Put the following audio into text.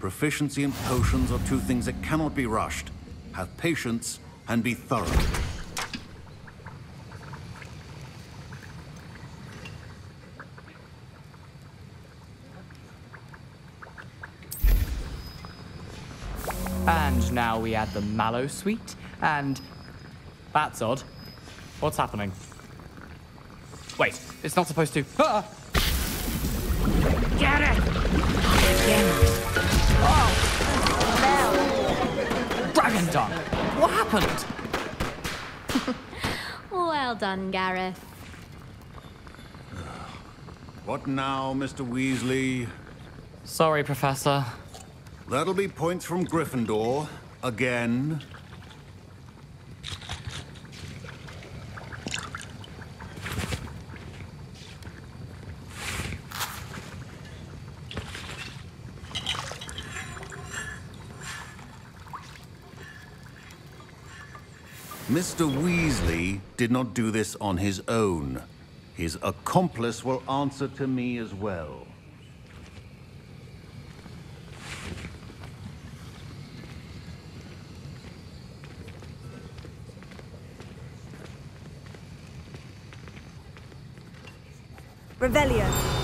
Proficiency and potions are two things that cannot be rushed. Have patience and be thorough. And now we add the mallow sweet, and... That's odd. What's happening? Wait, it's not supposed to... Ah! Get it! Again. Oh! No! Dragon Dung! What happened? Well done, Garreth. What now, Mr. Weasley? Sorry, Professor. That'll be points from Gryffindor. Again. Mr. Weasley did not do this on his own. His accomplice will answer to me as well. Revelio.